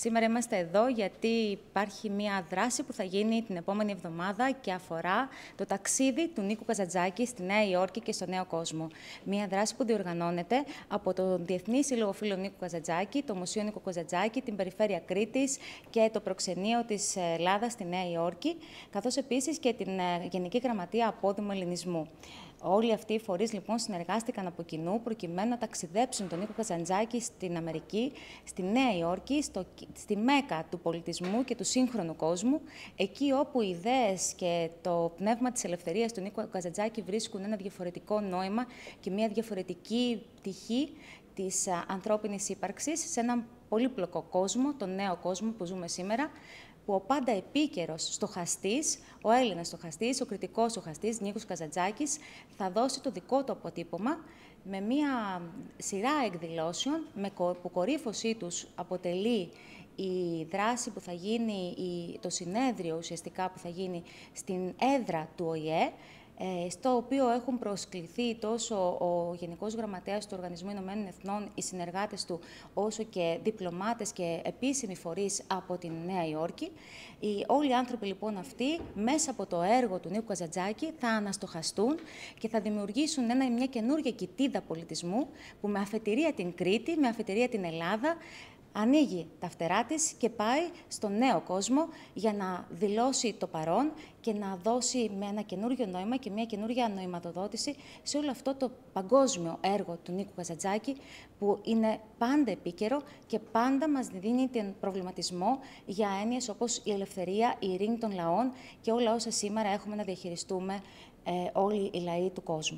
Σήμερα είμαστε εδώ γιατί υπάρχει μια δράση που θα γίνει την επόμενη εβδομάδα και αφορά το ταξίδι του Νίκου Καζαντζάκη στη Νέα Υόρκη και στο Νέο Κόσμο. Μια δράση που διοργανώνεται από τον Διεθνή Σύλλογο Φίλων Νίκου Καζαντζάκη, το Μουσείο Νίκου Καζαντζάκη, την Περιφέρεια Κρήτης και το Προξενείο της Ελλάδας στη Νέα Υόρκη, καθώς επίσης και την Γενική Γραμματεία Απόδημου Ελληνισμού. Όλοι αυτοί οι φορείς λοιπόν συνεργάστηκαν από κοινού προκειμένου να ταξιδέψουν τον Νίκο Καζαντζάκη στην Αμερική, στη Νέα Υόρκη, στη μέκα του πολιτισμού και του σύγχρονου κόσμου, εκεί όπου οι ιδέες και το πνεύμα της ελευθερίας του Νίκου Καζαντζάκη βρίσκουν ένα διαφορετικό νόημα και μια διαφορετική πτυχή της ανθρώπινης ύπαρξης σε έναν πολύπλοκο κόσμο, τον νέο κόσμο που ζούμε σήμερα, που ο πάντα επίκαιρος στοχαστής, ο Έλληνας στοχαστής, ο κριτικός στοχαστής Νίκος Καζαντζάκης θα δώσει το δικό του αποτύπωμα με μία σειρά εκδηλώσεων που κορύφωσή τους αποτελεί η δράση που θα γίνει, το συνέδριο ουσιαστικά που θα γίνει στην έδρα του ΟΗΕ, στο οποίο έχουν προσκληθεί τόσο ο Γενικός Γραμματέας του Οργανισμού Ηνωμένων Εθνών, οι συνεργάτες του, όσο και διπλωμάτες και επίσημοι φορείς από τη Νέα Υόρκη. Όλοι οι άνθρωποι λοιπόν αυτοί, μέσα από το έργο του Νίκου Καζαντζάκη, θα αναστοχαστούν και θα δημιουργήσουν μια καινούργια κοιτίδα πολιτισμού που με αφετηρία την Κρήτη, με αφετηρία την Ελλάδα, ανοίγει τα φτερά της και πάει στον νέο κόσμο για να δηλώσει το παρόν και να δώσει με ένα καινούργιο νόημα και μια καινούργια νοηματοδότηση σε όλο αυτό το παγκόσμιο έργο του Νίκου Καζαντζάκη, που είναι πάντα επίκαιρο και πάντα μας δίνει τον προβληματισμό για έννοιες όπως η ελευθερία, η ειρήνη των λαών και όλα όσα σήμερα έχουμε να διαχειριστούμε όλοι οι λαοί του κόσμου.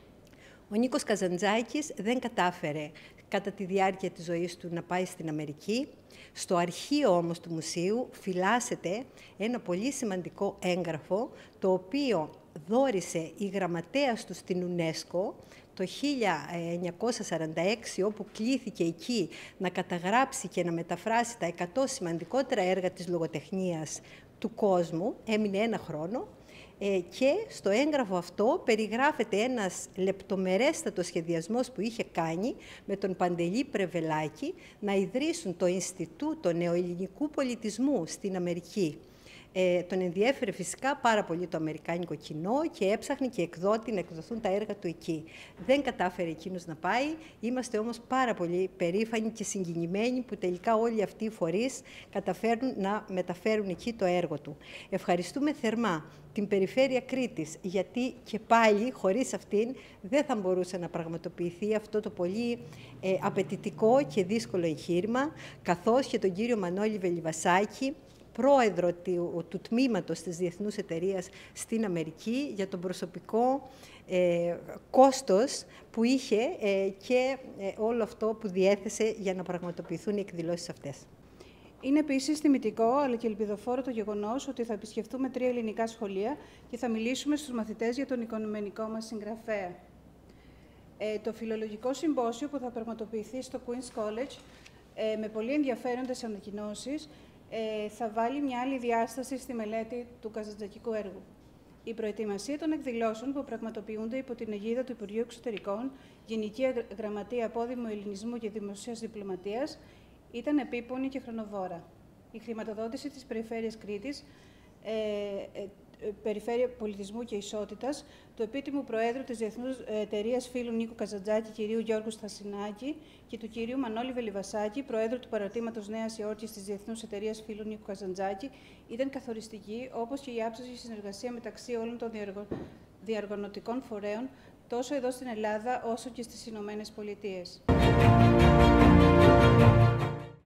Ο Νίκος Καζαντζάκης δεν κατάφερε κατά τη διάρκεια της ζωής του να πάει στην Αμερική. Στο αρχείο όμως του μουσείου φυλάσσεται ένα πολύ σημαντικό έγγραφο, το οποίο δώρισε η γραμματέας του στην UNESCO το 1946, όπου κλήθηκε εκεί να καταγράψει και να μεταφράσει τα 100 σημαντικότερα έργα της λογοτεχνίας του κόσμου. Έμεινε ένα χρόνο. Και στο έγγραφο αυτό περιγράφεται ένας λεπτομερέστατος σχεδιασμός που είχε κάνει με τον Παντελή Πρεβελάκη να ιδρύσουν το Ινστιτούτο Νεοελληνικού Πολιτισμού στην Αμερική. Τον ενδιέφερε φυσικά πάρα πολύ το αμερικάνικο κοινό και έψαχνε και εκδότη να εκδοθούν τα έργα του εκεί. Δεν κατάφερε εκείνος να πάει, είμαστε όμως πάρα πολύ περήφανοι και συγκινημένοι που τελικά όλοι αυτοί οι φορείς καταφέρουν να μεταφέρουν εκεί το έργο του. Ευχαριστούμε θερμά την Περιφέρεια Κρήτης, γιατί και πάλι χωρίς αυτήν δεν θα μπορούσε να πραγματοποιηθεί αυτό το πολύ απαιτητικό και δύσκολο εγχείρημα, καθώς και τον κύριο Μανώλη Βελιβασάκη, πρόεδρο του τμήματος της Διεθνούς Εταιρείας στην Αμερική, για τον προσωπικό κόστος που είχε και όλο αυτό που διέθεσε για να πραγματοποιηθούν οι εκδηλώσεις αυτές. Είναι επίσης τιμητικό αλλά και ελπιδοφόρο το γεγονός ότι θα επισκεφτούμε 3 ελληνικά σχολεία και θα μιλήσουμε στους μαθητές για τον οικονομικό μας συγγραφέα. Το φιλολογικό συμπόσιο που θα πραγματοποιηθεί στο Queen's College με πολύ ενδιαφέροντες ανακοινώσεις θα βάλει μια άλλη διάσταση στη μελέτη του καζαντζακικού έργου. Η προετοιμασία των εκδηλώσεων που πραγματοποιούνται υπό την αιγίδα του Υπουργείου Εξωτερικών, Γενική Γραμματεία Απόδημου Ελληνισμού και Δημοσίας Διπλωματίας ήταν επίπονη και χρονοβόρα. Η χρηματοδότηση της Περιφέρειας Κρήτης, Περιφέρεια Πολιτισμού και Ισότητας, του επίτιμου Προέδρου της Διεθνούς Εταιρείας Φίλου Νίκου Καζαντζάκη, κυρίου Γιώργου Στασινάκη, και του κυρίου Μανώλη Βελιβασάκη, Προέδρου του Παρατήματος Νέας Υόρκης της Διεθνούς Εταιρείας Φίλου Νίκου Καζαντζάκη, ήταν καθοριστική, όπως και η άψογη συνεργασία μεταξύ όλων των διαργανωτικών φορέων, τόσο εδώ στην Ελλάδα όσο και στις Ηνωμένες Πολιτείες.